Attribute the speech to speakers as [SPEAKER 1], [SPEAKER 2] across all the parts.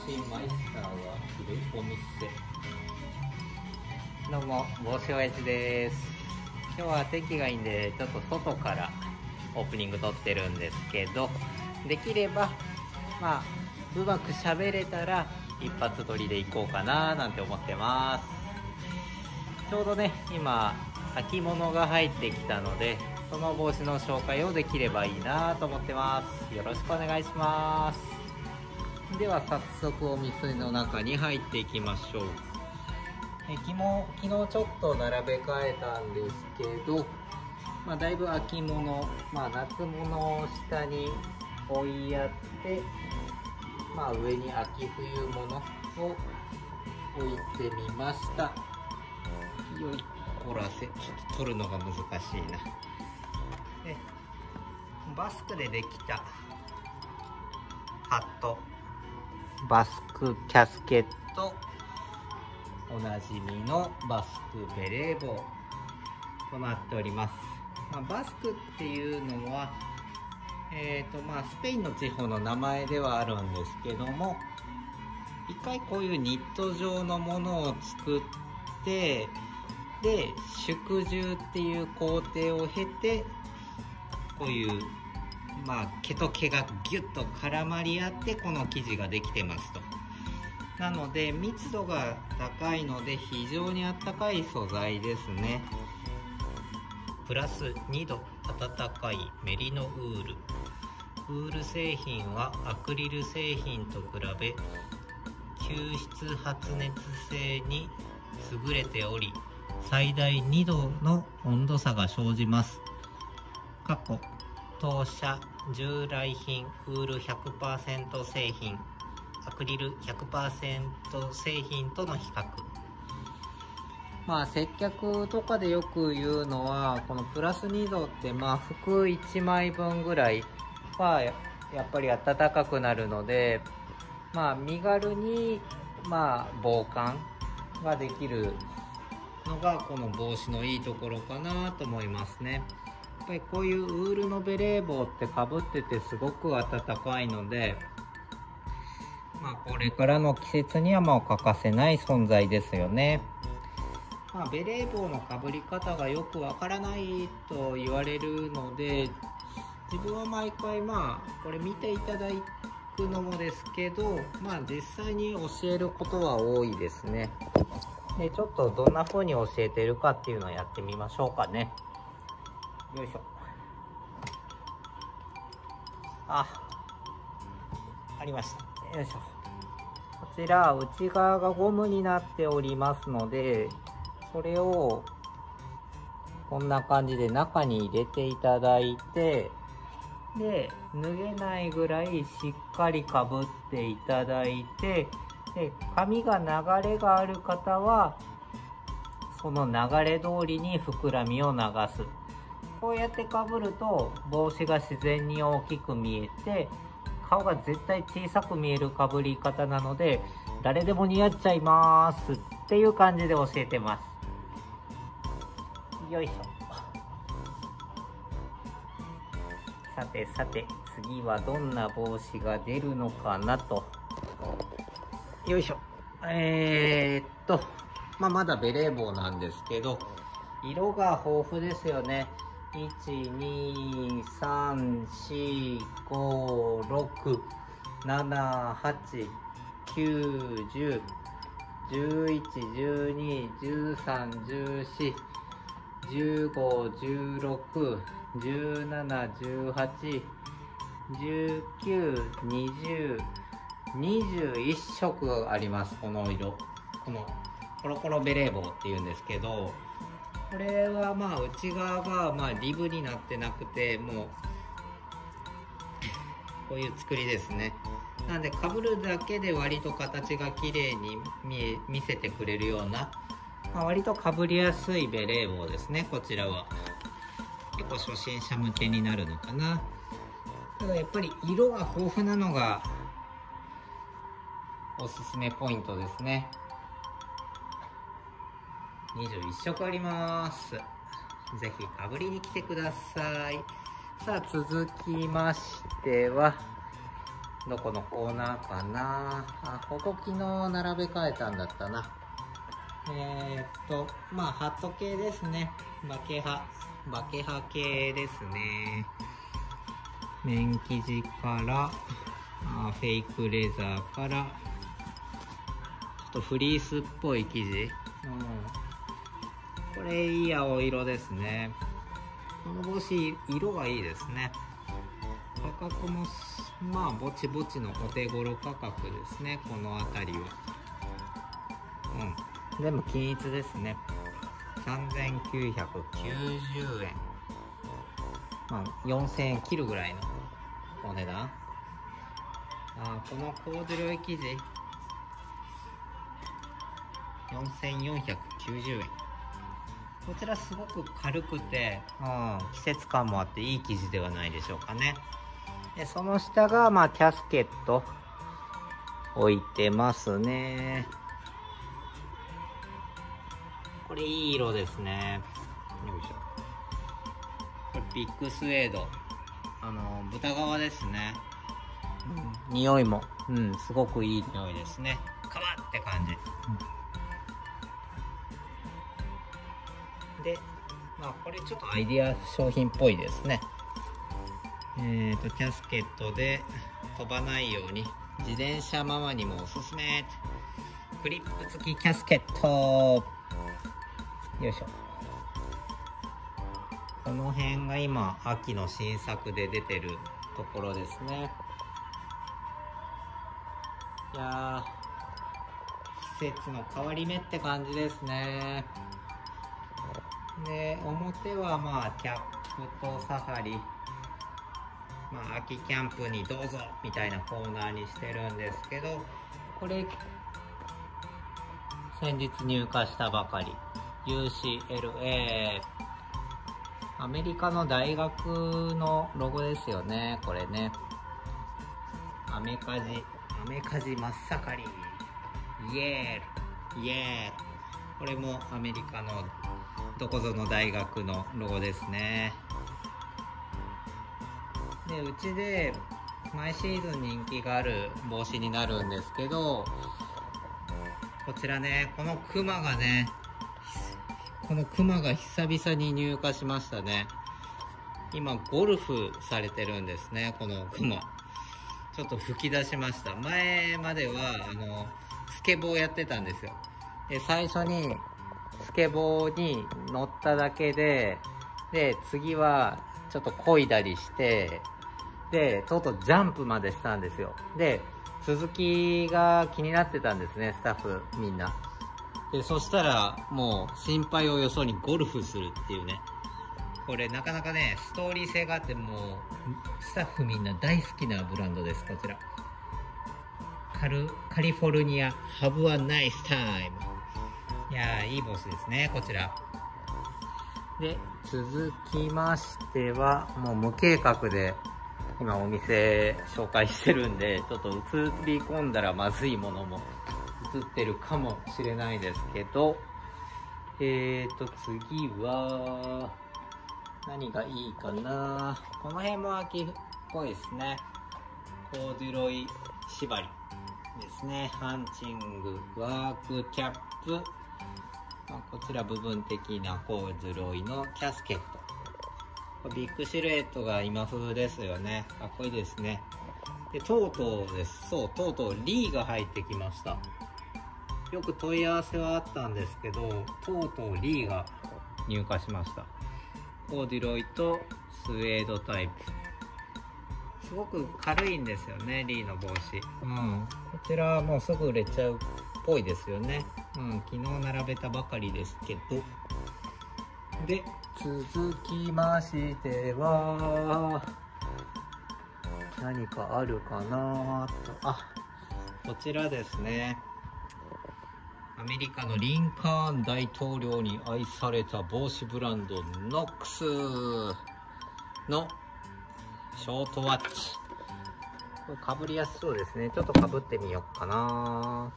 [SPEAKER 1] マイスターがいるお店。どうも、帽子おやじです。今日は天気がいいんでちょっと外からオープニング撮ってるんですけど、できればうまく喋れたら一発撮りでいこうかななんて思ってます。ちょうどね、今秋物が入ってきたので、その帽子の紹介をできればいいなと思ってます。よろしくお願いします。では早速お店の中に入っていきましょう。昨日ちょっと並べ替えたんですけど、だいぶ秋物、夏物を下に置いやって、上に秋冬物を置いてみました。よいこらせ、ちょっと取るのが難しいな。バスクでできたハット、バスクキャスケット、おなじみのバスクベレー帽となっております。バスクっていうのは、スペインの地方の名前ではあるんですけども、一回こういうニット状のものを作って、で縮重っていう工程を経て、こういう毛と毛がギュッと絡まり合ってこの生地ができてますと。なので密度が高いので非常にあったかい素材ですね。プラス2度暖かいメリノウール製品はアクリル製品と比べ吸湿発熱性に優れており、最大2度の温度差が生じます。当社従来品ウール 100% 製品、アクリル 100% 製品との比較。接客とかでよく言うのは、このプラス2度って服1枚分ぐらいはやっぱり暖かくなるので、身軽に防寒ができるのがこの帽子のいいところかなと思いますね。やっぱりこういうウールのベレー帽ってかぶっててすごく暖かいので、これからの季節には欠かせない存在ですよね。ベレー帽のかぶり方がよくわからないと言われるので、自分は毎回これ見ていただくのもですけど、実際に教えることは多いですね。でちょっとどんな風に教えてるかっていうのをやってみましょうかね。よいしょ。ありました。よいしょ。こちら内側がゴムになっておりますので、それをこんな感じで中に入れていただいて、で脱げないぐらいしっかりかぶっていただいて、で髪が流れがある方はその流れ通りに膨らみを流す。こうやってかぶると帽子が自然に大きく見えて、顔が絶対小さく見えるかぶり方なので、誰でも似合っちゃいますっていう感じで教えてます。よいしょ。さて次はどんな帽子が出るのかなと。よいしょ。まだベレー帽なんですけど、色が豊富ですよね。1、2、3、4、5、6、7、8、9、10、11、12、13、14、15、16、17、18、19、20、21色あります。この色。このコロコロベレー帽っていうんですけど、これは内側がリブになってなくて、もうこういう作りですね。なんで被るだけで割と形が綺麗に見せてくれるような、割と被りやすいベレー帽ですね。こちらは結構初心者向けになるのかな。ただやっぱり色が豊富なのがおすすめポイントですね。21色あります。ぜひかぶりに来てください。さあ続きましては、 どこのコーナーかなあ。ここ昨日並べ替えたんだったな。まあハット系ですね。バケハ系ですね。綿生地からフェイクレザーからちょっとフリースっぽい生地、これいい青色ですね。この帽子色がいいですね。価格もまあぼちぼちのお手頃価格ですね。この辺りは全部均一ですね。3990円、まあ4000円切るぐらいのお値段。このコーデュロイ生地4490円。こちらすごく軽くて、季節感もあっていい生地ではないでしょうかね。でその下がまあキャスケット置いてますね。これいい色ですね。よいしょ。これビッグスウェード、豚革ですね。匂いもすごくいい匂いですね。革って感じ。でまあこれちょっとアイディア商品っぽいですね。キャスケットで飛ばないように自転車ママにもおすすめ。クリップ付きキャスケット。よいしょ。この辺が今秋の新作で出てるところですね。いやー、季節の変わり目って感じですね。で表はまあキャップとサハリ、秋キャンプにどうぞみたいなコーナーにしてるんですけど、これ先日入荷したばかり UCLA、 アメリカの大学のロゴですよね。これね、アメカジ真っ盛りイエール。これもアメリカのどこぞの大学のロゴですね。でうちで毎シーズン人気がある帽子になるんですけど、こちらね、このクマが久々に入荷しましたね。今ゴルフされてるんですね。このクマちょっと吹き出しました。前まではスケボーやってたんですよ。で最初にスケボーに乗っただけで次はちょっと漕いだりして、でとうとうジャンプまでしたんですよ。で続きが気になってたんですね、スタッフみんな。でそしたらもう心配をよそにゴルフするっていうね。これなかなかねストーリー性があって、もうスタッフみんな大好きなブランドです。こちらカリフォルニアハブアナイスタイム。いやー、いい帽子ですね、こちら。で続きましてはもう無計画で今お店紹介してるんで、ちょっと映り込んだらまずいものも映ってるかもしれないですけど、次は何がいいかな。この辺も秋っぽいですね。コーデュロイ縛りですね。ハンチングワークキャップ、こちら部分的なコーデュロイのキャスケット。ビッグシルエットが今風ですよね。かっこいいですね。でとうとうです。とうとうリーが入ってきました。よく問い合わせはあったんですけど、とうとうリーが入荷しました。コーデュロイとスウェードタイプ、すごく軽いんですよね、リーの帽子。こちらはもうすぐ売れちゃうっぽいですよね。昨日並べたばかりですけど。で続きましては何かあるかなと。こちらですね。アメリカのリンカーン大統領に愛された帽子ブランドノックスのショートワッチ。これかぶりやすそうですね。ちょっとかぶってみようかな。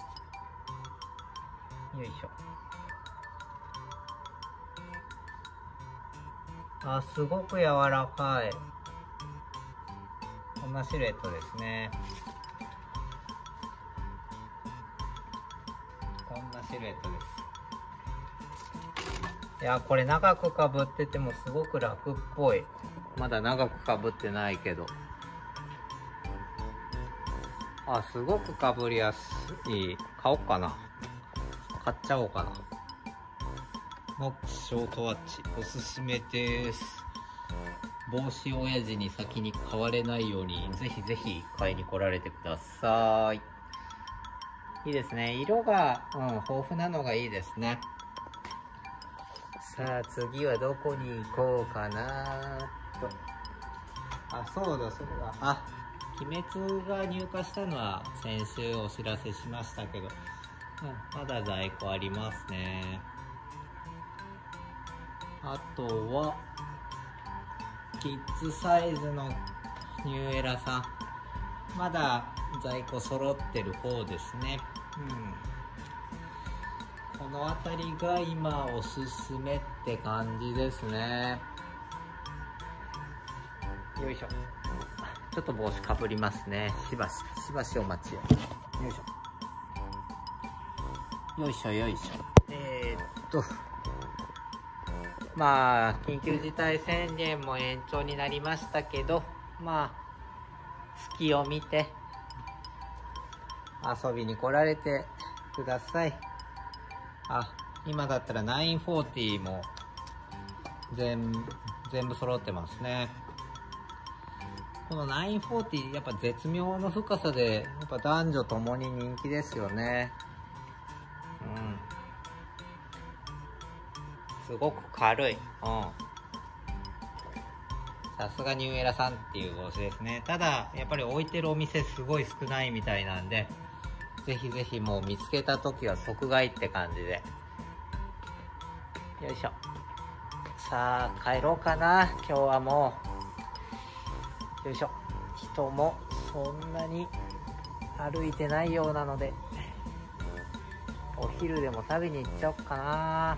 [SPEAKER 1] よいしょ。すごく柔らかい。 んなシルエットですね。こんなシルエットです。いや、これ長くかぶっててもすごく楽っぽい。まだ長くかぶってないけど、あ、すごくかぶりやすい。買おうかな。買っちゃおうかな。ノックスショートワッチおすすめです。帽子親父に先に買われないように、ぜひぜひ買いに来られてください。いいですね。色が、豊富なのがいいですね。さあ次はどこに行こうかなと。あ、そうだそうだ。あ、鬼滅が入荷したのは先週お知らせしましたけど、まだ在庫ありますね。あとはキッズサイズのニューエラさん、まだ在庫揃ってる方ですね。この辺りが今おすすめって感じですね。よいしょ。ちょっと帽子かぶりますね。しばしお待ちを。よいしょ。よいしょよいしょ。まあ緊急事態宣言も延長になりましたけど、まあ隙を見て遊びに来られてください。あ、今だったら940も全部揃ってますね。この940やっぱ絶妙の深さで、やっぱ男女ともに人気ですよね。すごく軽い。さすがニューエラさんっていう帽子ですね。ただやっぱり置いてるお店すごい少ないみたいなんで、ぜひぜひもう見つけた時は即買いって感じで。よいしょ。さあ帰ろうかな。今日はもうよいしょ。人もそんなに歩いてないようなので、お昼でも食べに行っちゃおうかな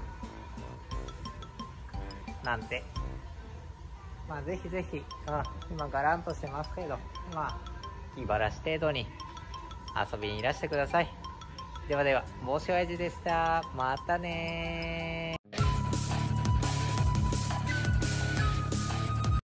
[SPEAKER 1] なんて。まあぜひぜひ、今ガランとしてますけど、まあ気晴らし程度に遊びにいらしてください。ではでは、帽子親父でした。またねー。